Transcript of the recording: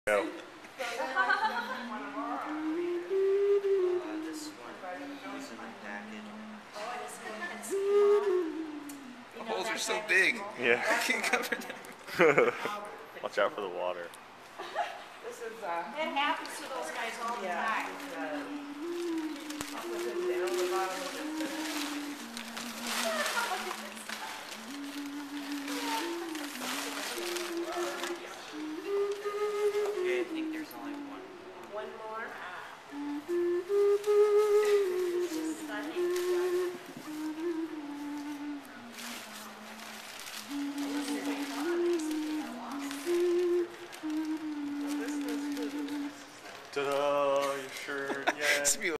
Go. This one is in the package. The holes are so big. Yeah. I can't cover them. Watch out for the water. This is It happens to those guys all the time. I'll put them down the bottom of this. Okay, I think there's only one. One more. It's just stunning. This is Ta-da! You sure? Yeah. It's me.